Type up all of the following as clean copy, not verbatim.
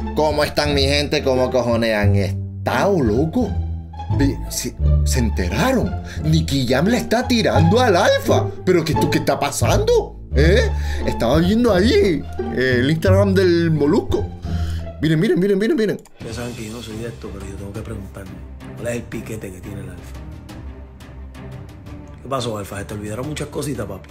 ¿Cómo están mi gente? ¿Cómo cojones han estado, loco? Se enteraron. Nicky Jam le está tirando al Alfa. ¿Pero qué está pasando? Estaba viendo ahí el Instagram del Molusco. Miren. Ya saben que yo no soy de esto, pero yo tengo que preguntarme ¿cuál es el piquete que tiene el Alfa? ¿Qué pasó, Alfa? ¿Se te olvidaron muchas cositas, papi?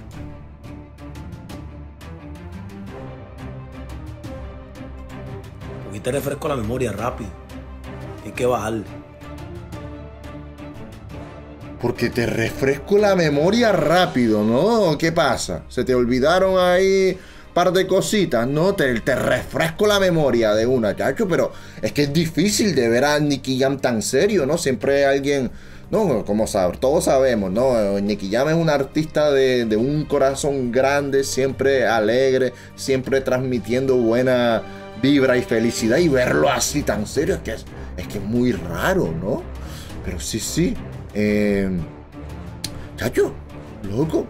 Porque te refresco la memoria rápido. Hay que bajarle. Porque te refresco la memoria rápido, ¿no? ¿Qué pasa? ¿Se te olvidaron ahí un par de cositas? No, te refresco la memoria de una, chacho. Pero es que es difícil de ver a Nicky Jam tan serio, ¿no? Siempre alguien... No, como todos sabemos, ¿no? Nicky Jam es un artista de un corazón grande, siempre alegre, siempre transmitiendo buena vibra y felicidad. Y verlo así tan serio es que es muy raro, ¿no? Pero sí. Chacho, loco.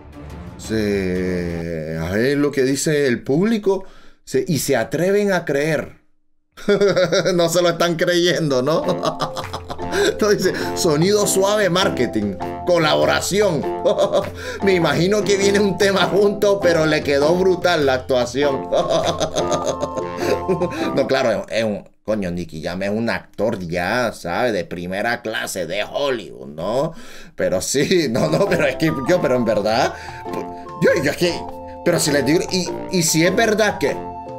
A ver lo que dice el público. Y se atreven a creer. No se lo están creyendo, ¿no? Entonces, sonido suave marketing, colaboración. Me imagino que viene un tema junto, pero le quedó brutal la actuación. No, claro, coño, Nicky Jam es un actor ya, ¿sabes? De primera clase, de Hollywood, ¿no? Pero sí, no, pero es que pero en verdad, yo es que, pero si les digo, y si es verdad que,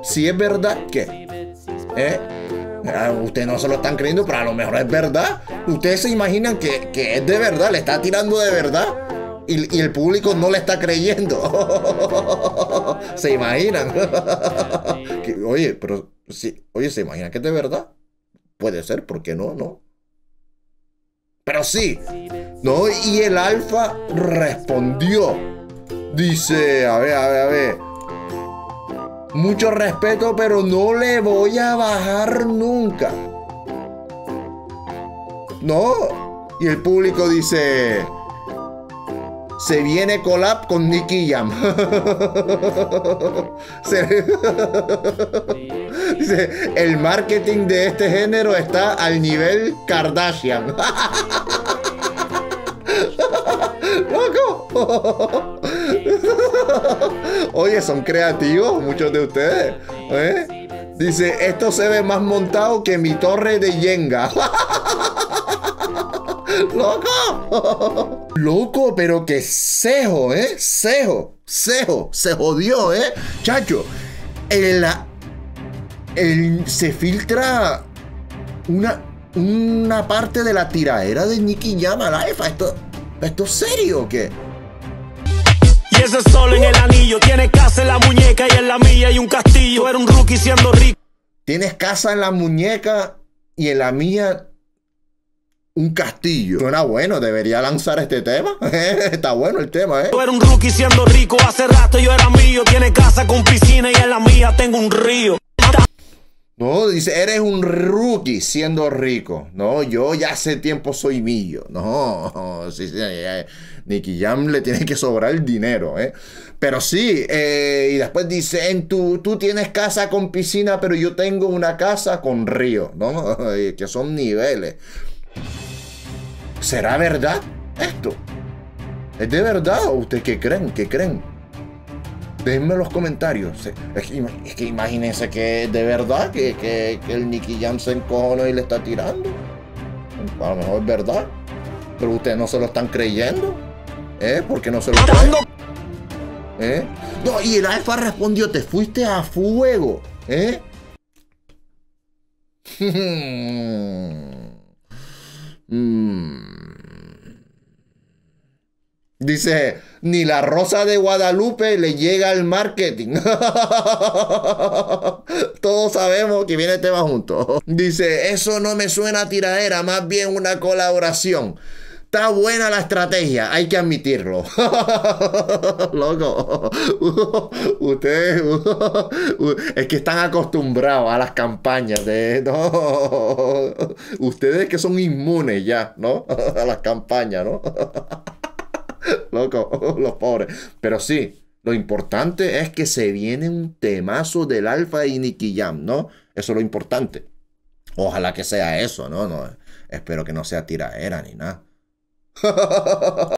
ustedes no se lo están creyendo, pero a lo mejor es verdad. Ustedes se imaginan que es de verdad, le está tirando de verdad. Y el público no le está creyendo. ¿Se imaginan? Oye, pero sí, ¿se imaginan que es de verdad? Puede ser, ¿por qué no? No. Pero sí. No, y el Alfa respondió. Dice, a ver. Mucho respeto, pero no le voy a bajar nunca. No. Y el público dice... Se viene collab con Nicky Jam. Dice, el marketing de este género está al nivel Kardashian. ¡Loco! Oye, son creativos muchos de ustedes. Dice, esto se ve más montado que mi torre de Jenga. ¡Loco! Loco, pero que cejo, cejo. Se jodió, chacho. Se filtra una parte de la tiraera de Nicky Jam al Alfa. ¿Esto es serio o qué? Y ese sol en el anillo. Tiene casa en la muñeca y en la mía y un castillo. Era un rookie siendo rico. Tienes casa en la muñeca y en la mía un castillo. Suena bueno, debería lanzar este tema. Está bueno el tema, Yo era un rookie siendo rico, hace rato yo era mío. Tiene casa con piscina y en la mía tengo un río. No, dice, eres un rookie siendo rico. No, yo ya hace tiempo soy mío. No, sí, Nicky Jam le tiene que sobrar el dinero, Pero sí, y después dice, tú tienes casa con piscina, pero yo tengo una casa con río, ¿no? Que son niveles. ¿Será verdad esto? ¿Es de verdad o ustedes qué creen? Déjenme en los comentarios. Es que imagínense que es de verdad que el Nicky Jam se encojonó y le está tirando. A lo mejor es verdad. Pero ustedes no se lo están creyendo. ¿Por qué no se lo creen? No, y el Alfa respondió, te fuiste a fuego. Dice, ni la Rosa de Guadalupe le llega al marketing. Todos sabemos que viene el tema junto. Dice, eso no me suena a tiradera, más bien una colaboración. Está buena la estrategia, hay que admitirlo. Loco. Ustedes es que están acostumbrados a las campañas de... No. Ustedes que son inmunes ya, ¿no? A las campañas, ¿no? Loco, los pobres. Pero sí, Lo importante es que se viene un temazo del Alfa y Nicky Jam, ¿no? Eso es lo importante. Ojalá que sea eso, ¿no? No, espero que no sea tiraera ni nada.